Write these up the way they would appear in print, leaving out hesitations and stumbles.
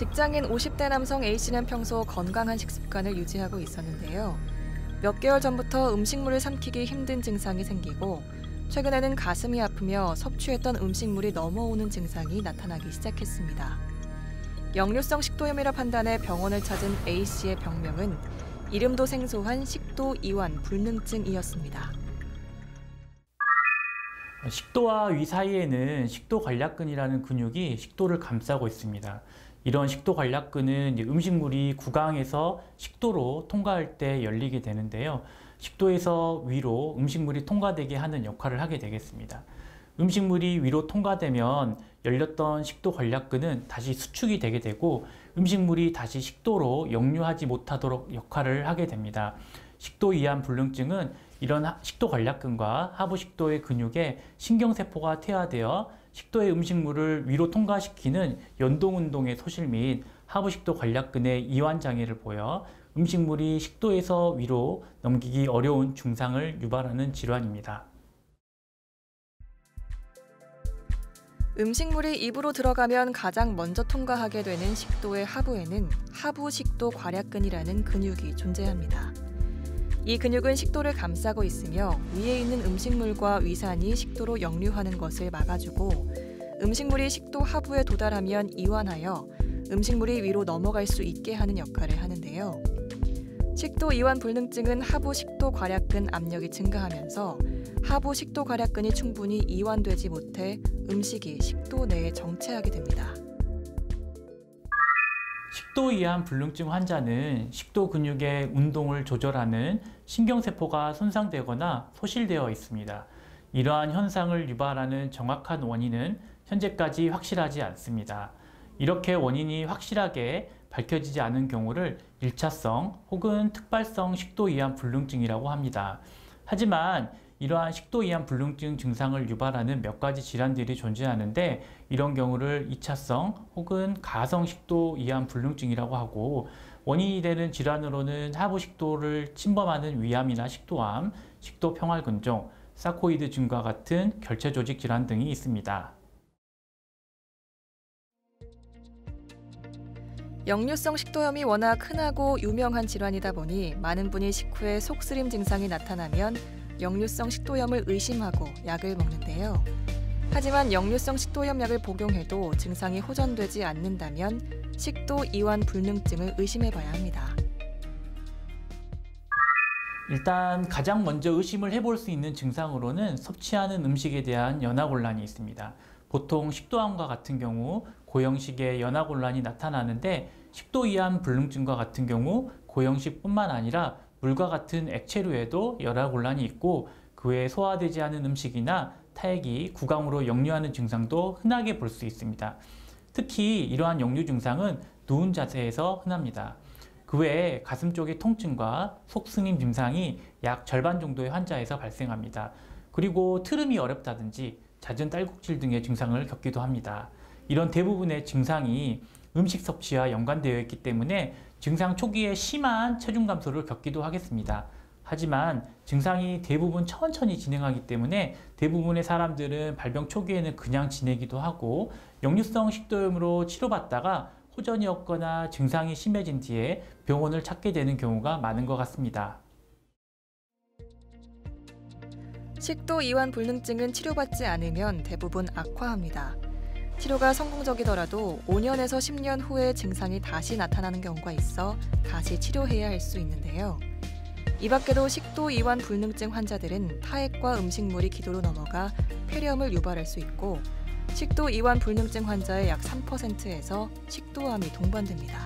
직장인 50대 남성 A씨는 평소 건강한 식습관을 유지하고 있었는데요. 몇 개월 전부터 음식물을 삼키기 힘든 증상이 생기고 최근에는 가슴이 아프며 섭취했던 음식물이 넘어오는 증상이 나타나기 시작했습니다. 역류성 식도염이라 판단해 병원을 찾은 A씨의 병명은 이름도 생소한 식도 이완 불능증이었습니다. 식도와 위 사이에는 식도관략근이라는 근육이 식도를 감싸고 있습니다. 이런 식도관략근은 음식물이 구강에서 식도로 통과할 때 열리게 되는데요. 식도에서 위로 음식물이 통과되게 하는 역할을 하게 되겠습니다. 음식물이 위로 통과되면 열렸던 식도관략근은 다시 수축이 되게 되고 음식물이 다시 식도로 역류하지 못하도록 역할을 하게 됩니다. 식도이완 불능증은 이런 식도관략근과 하부식도의 근육에 신경세포가 퇴화되어 식도의 음식물을 위로 통과시키는 연동운동의 소실 및 하부식도 관략근의 이완장애를 보여 음식물이 식도에서 위로 넘기기 어려운 증상을 유발하는 질환입니다. 음식물이 입으로 들어가면 가장 먼저 통과하게 되는 식도의 하부에는 하부식도 괄약근이라는 근육이 존재합니다. 이 근육은 식도를 감싸고 있으며 위에 있는 음식물과 위산이 식도로 역류하는 것을 막아주고 음식물이 식도 하부에 도달하면 이완하여 음식물이 위로 넘어갈 수 있게 하는 역할을 하는데요. 식도 이완 불능증은 하부 식도 괄약근 압력이 증가하면서 하부 식도 괄약근이 충분히 이완되지 못해 음식이 식도 내에 정체하게 됩니다. 식도이완 불능증 환자는 식도 근육의 운동을 조절하는 신경세포가 손상되거나 소실되어 있습니다. 이러한 현상을 유발하는 정확한 원인은 현재까지 확실하지 않습니다. 이렇게 원인이 확실하게 밝혀지지 않은 경우를 1차성 혹은 특발성 식도이완 불능증이라고 합니다. 하지만 이러한 식도이완 불능증 증상을 유발하는 몇 가지 질환들이 존재하는데 이런 경우를 2차성 혹은 가성 식도이완 불능증이라고 하고 원인이 되는 질환으로는 하부식도를 침범하는 위암이나 식도암, 식도평활근종, 사코이드증과 같은 결체조직 질환 등이 있습니다. 역류성 식도염이 워낙 흔하고 유명한 질환이다 보니 많은 분이 식후에 속쓰림 증상이 나타나면 역류성 식도염을 의심하고 약을 먹는데요. 하지만 역류성 식도염 약을 복용해도 증상이 호전되지 않는다면 식도 이완 불능증을 의심해봐야 합니다. 일단 가장 먼저 의심을 해볼 수 있는 증상으로는 섭취하는 음식에 대한 연화곤란이 있습니다. 보통 식도암과 같은 경우 고형식의 연화곤란이 나타나는데 식도이완 불능증과 같은 경우 고형식뿐만 아니라 물과 같은 액체류에도 연화곤란이 있고 그 외에 소화되지 않은 음식이나 타액이 구강으로 역류하는 증상도 흔하게 볼 수 있습니다. 특히 이러한 역류 증상은 누운 자세에서 흔합니다. 그 외에 가슴 쪽의 통증과 속쓰림 증상이 약 절반 정도의 환자에서 발생합니다. 그리고 트름이 어렵다든지 잦은 딸꾹질 등의 증상을 겪기도 합니다. 이런 대부분의 증상이 음식 섭취와 연관되어 있기 때문에 증상 초기에 심한 체중 감소를 겪기도 하겠습니다. 하지만 증상이 대부분 천천히 진행하기 때문에 대부분의 사람들은 발병 초기에는 그냥 지내기도 하고 역류성 식도염으로 치료받다가 호전이 없거나 증상이 심해진 뒤에 병원을 찾게 되는 경우가 많은 것 같습니다. 식도 이완 불능증은 치료받지 않으면 대부분 악화합니다. 치료가 성공적이더라도 5년에서 10년 후에 증상이 다시 나타나는 경우가 있어 다시 치료해야 할 수 있는데요. 이 밖에도 식도 이완 불능증 환자들은 타액과 음식물이 기도로 넘어가 폐렴을 유발할 수 있고 식도 이완 불능증 환자의 약 3%에서 식도암이 동반됩니다.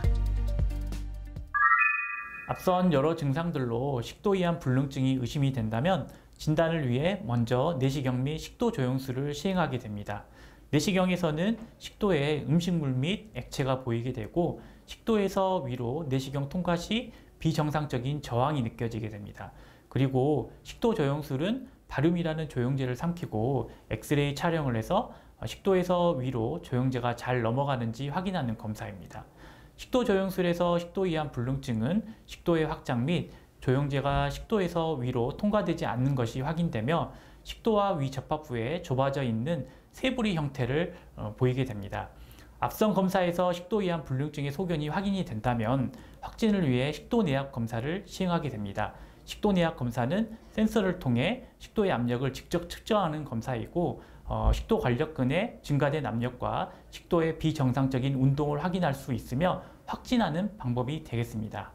앞선 여러 증상들로 식도이완 불능증이 의심이 된다면 진단을 위해 먼저 내시경 및 식도 조영술을 시행하게 됩니다. 내시경에서는 식도에 음식물 및 액체가 보이게 되고 식도에서 위로 내시경 통과 시 비정상적인 저항이 느껴지게 됩니다. 그리고 식도 조영술은 바륨이라는 조영제를 삼키고 엑스레이 촬영을 해서 식도에서 위로 조영제가 잘 넘어가는지 확인하는 검사입니다. 식도 조영술에서 식도이완 불능증은 식도의 확장 및 조영제가 식도에서 위로 통과되지 않는 것이 확인되며 식도와 위 접합부에 좁아져 있는 세부리 형태를 보이게 됩니다. 앞선 검사에서 식도 이완 불능증의 소견이 확인이 된다면 확진을 위해 식도 내압 검사를 시행하게 됩니다. 식도 내압 검사는 센서를 통해 식도의 압력을 직접 측정하는 검사이고 식도 관력근의 증가된 압력과 식도의 비정상적인 운동을 확인할 수 있으며 확진하는 방법이 되겠습니다.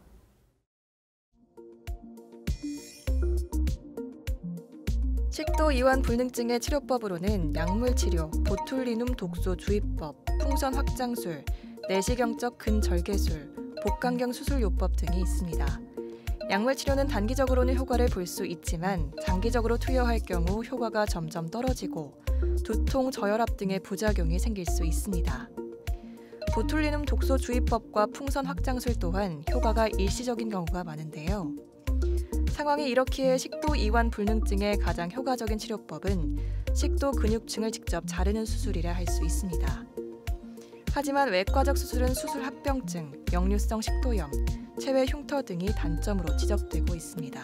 식도 이완 불능증의 치료법으로는 약물 치료, 보툴리눔 독소 주입법, 풍선 확장술, 내시경적 근절개술, 복강경 수술요법 등이 있습니다. 약물 치료는 단기적으로는 효과를 볼 수 있지만 장기적으로 투여할 경우 효과가 점점 떨어지고 두통, 저혈압 등의 부작용이 생길 수 있습니다. 보툴리눔 독소 주입법과 풍선 확장술 또한 효과가 일시적인 경우가 많은데요. 상황이 이렇기에 식도 이완 불능증의 가장 효과적인 치료법은 식도 근육층을 직접 자르는 수술이라 할 수 있습니다. 하지만 외과적 수술은 수술 합병증, 역류성 식도염, 체외 흉터 등이 단점으로 지적되고 있습니다.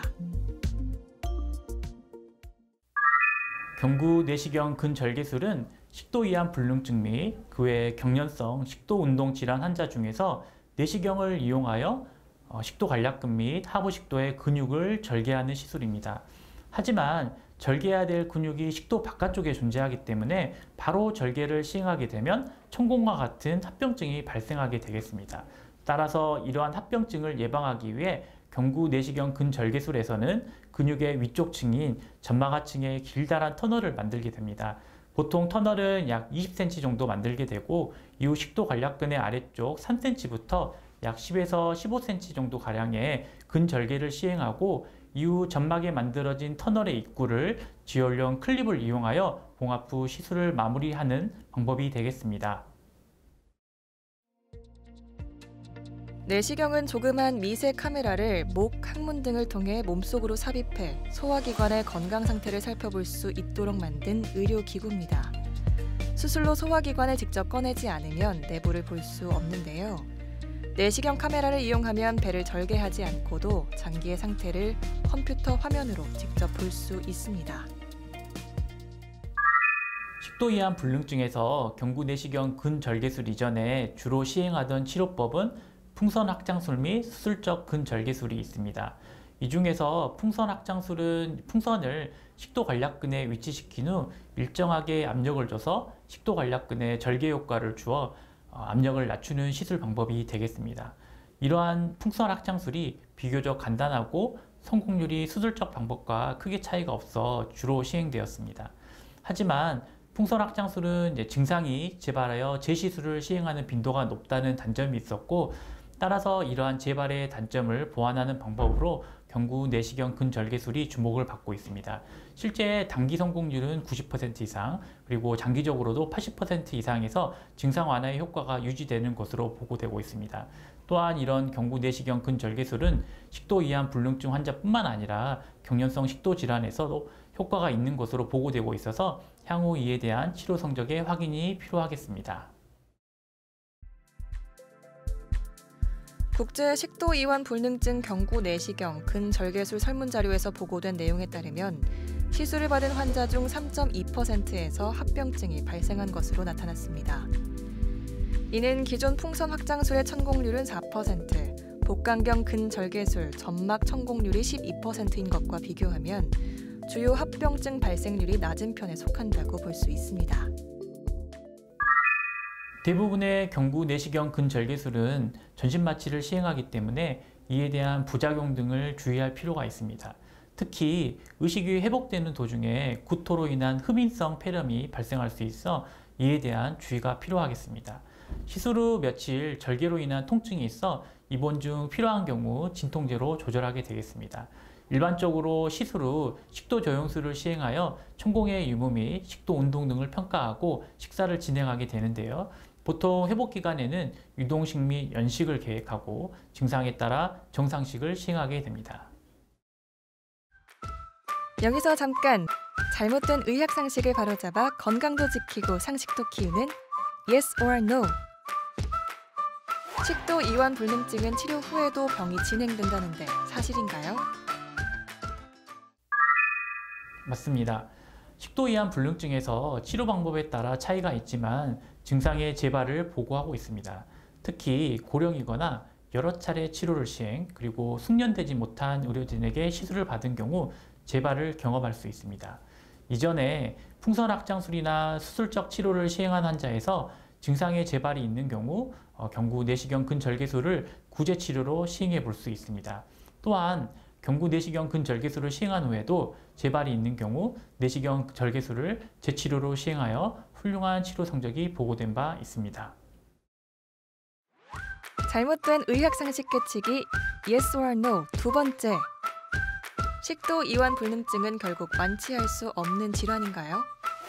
경구 내시경 근절개술은 식도 이완 불능증 및 그 외 경련성 식도 운동 질환 환자 중에서 내시경을 이용하여 식도 관략근 및 하부 식도의 근육을 절개하는 시술입니다. 하지만 절개해야 될 근육이 식도 바깥쪽에 존재하기 때문에 바로 절개를 시행하게 되면 천공과 같은 합병증이 발생하게 되겠습니다. 따라서 이러한 합병증을 예방하기 위해 경구 내시경 근절개술에서는 근육의 위쪽 층인 점막하층에 길다란 터널을 만들게 됩니다. 보통 터널은 약 20cm 정도 만들게 되고 이후 식도 관략근의 아래쪽 3cm부터 약 10에서 15cm 정도 가량의 근절개를 시행하고 이후 점막에 만들어진 터널의 입구를 지혈용 클립을 이용하여 봉합 후 시술을 마무리하는 방법이 되겠습니다. 내시경은 조그만 미세 카메라를 목, 항문 등을 통해 몸속으로 삽입해 소화기관의 건강 상태를 살펴볼 수 있도록 만든 의료기구입니다. 수술로 소화기관을 직접 꺼내지 않으면 내부를 볼 수 없는데요. 내시경 카메라를 이용하면 배를 절개하지 않고도 장기의 상태를 컴퓨터 화면으로 직접 볼 수 있습니다. 식도 이완 불능증에서 경구 내시경 근절개술 이전에 주로 시행하던 치료법은 풍선 확장술 및 수술적 근절개술이 있습니다. 이 중에서 풍선 확장술은 풍선을 식도 관략근에 위치시킨 후 일정하게 압력을 줘서 식도 관략근에 절개 효과를 주어 압력을 낮추는 시술 방법이 되겠습니다. 이러한 풍선 확장술이 비교적 간단하고 성공률이 수술적 방법과 크게 차이가 없어 주로 시행되었습니다. 하지만 풍선 확장술은 증상이 재발하여 재시술을 시행하는 빈도가 높다는 단점이 있었고 따라서 이러한 재발의 단점을 보완하는 방법으로 경구 내시경 근절개술이 주목을 받고 있습니다. 실제 단기 성공률은 90% 이상 그리고 장기적으로도 80% 이상에서 증상 완화의 효과가 유지되는 것으로 보고되고 있습니다. 또한 이런 경구 내시경 근절개술은 식도 이완 불능증 환자뿐만 아니라 경련성 식도 질환에서도 효과가 있는 것으로 보고되고 있어서 향후 이에 대한 치료 성적의 확인이 필요하겠습니다. 국제 식도 이완 불능증 경구 내시경 근절개술 설문자료에서 보고된 내용에 따르면 시술을 받은 환자 중 3.2%에서 합병증이 발생한 것으로 나타났습니다. 이는 기존 풍선 확장술의 천공률은 4%, 복강경 근절개술 점막 천공률이 12%인 것과 비교하면 주요 합병증 발생률이 낮은 편에 속한다고 볼 수 있습니다. 대부분의 경구 내시경 근절개술은 전신마취를 시행하기 때문에 이에 대한 부작용 등을 주의할 필요가 있습니다. 특히 의식이 회복되는 도중에 구토로 인한 흡인성 폐렴이 발생할 수 있어 이에 대한 주의가 필요하겠습니다. 시술 후 며칠 절개로 인한 통증이 있어 입원 중 필요한 경우 진통제로 조절하게 되겠습니다. 일반적으로 시술 후 식도 조영술을 시행하여 천공의 유무 및 식도 운동 등을 평가하고 식사를 진행하게 되는데요. 보통 회복 기간에는 유동식 및 연식을 계획하고 증상에 따라 정상식을 시행하게 됩니다. 여기서 잠깐! 잘못된 의학 상식을 바로잡아 건강도 지키고 상식도 키우는 Yes or No! 식도 이완 불능증은 치료 후에도 병이 진행된다는데 사실인가요? 맞습니다. 식도 이완 불능증에서 치료 방법에 따라 차이가 있지만 증상의 재발을 보고하고 있습니다. 특히 고령이거나 여러 차례 치료를 시행, 그리고 숙련되지 못한 의료진에게 시술을 받은 경우 재발을 경험할 수 있습니다. 이전에 풍선확장술이나 수술적 치료를 시행한 환자에서 증상의 재발이 있는 경우 경구 내시경 근절개술을 구제 치료로 시행해 볼 수 있습니다. 또한 경구 내시경 근절개술을 시행한 후에도 재발이 있는 경우 내시경 절개술을 재치료로 시행하여 훌륭한 치료 성적이 보고된 바 있습니다. 잘못된 의학상식 깨치기 Yes or No 두 번째. 식도 이완 불능증은 결국 완치할 수 없는 질환인가요?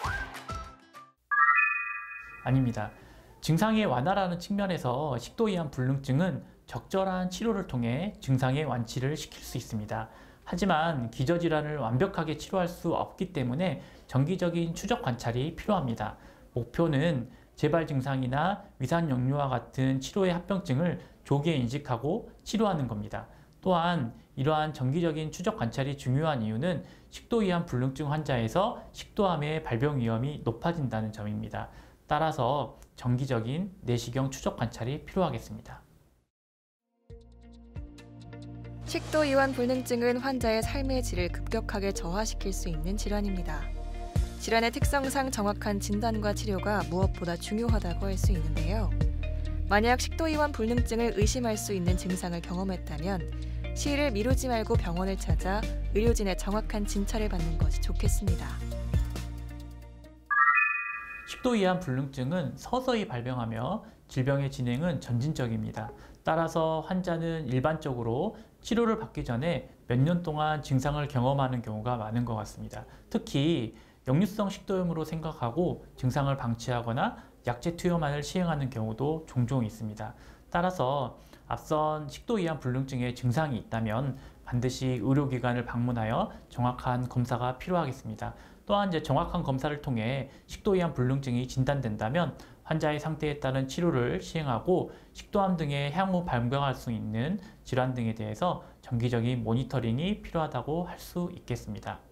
아닙니다. 증상의 완화라는 측면에서 식도 이완 불능증은 적절한 치료를 통해 증상의 완치를 시킬 수 있습니다. 하지만 기저질환을 완벽하게 치료할 수 없기 때문에 정기적인 추적 관찰이 필요합니다. 목표는 재발 증상이나 위산 역류와 같은 치료의 합병증을 조기에 인식하고 치료하는 겁니다. 또한 이러한 정기적인 추적 관찰이 중요한 이유는 식도 이완 불능증 환자에서 식도암의 발병 위험이 높아진다는 점입니다. 따라서 정기적인 내시경 추적 관찰이 필요하겠습니다. 식도 이완 불능증은 환자의 삶의 질을 급격하게 저하시킬 수 있는 질환입니다. 질환의 특성상 정확한 진단과 치료가 무엇보다 중요하다고 할 수 있는데요. 만약 식도 이완 불능증을 의심할 수 있는 증상을 경험했다면 시일을 미루지 말고 병원을 찾아 의료진의 정확한 진찰을 받는 것이 좋겠습니다. 식도 이완 불능증은 서서히 발병하며 질병의 진행은 점진적입니다. 따라서 환자는 일반적으로 치료를 받기 전에 몇 년 동안 증상을 경험하는 경우가 많은 것 같습니다. 특히 역류성 식도염으로 생각하고 증상을 방치하거나 약제 투여만을 시행하는 경우도 종종 있습니다. 따라서 앞선 식도 이완 불능증의 증상이 있다면 반드시 의료기관을 방문하여 정확한 검사가 필요하겠습니다. 또한 정확한 검사를 통해 식도 이완 불능증이 진단된다면 환자의 상태에 따른 치료를 시행하고 식도암 등의 향후 발병할 수 있는 질환 등에 대해서 정기적인 모니터링이 필요하다고 할 수 있겠습니다.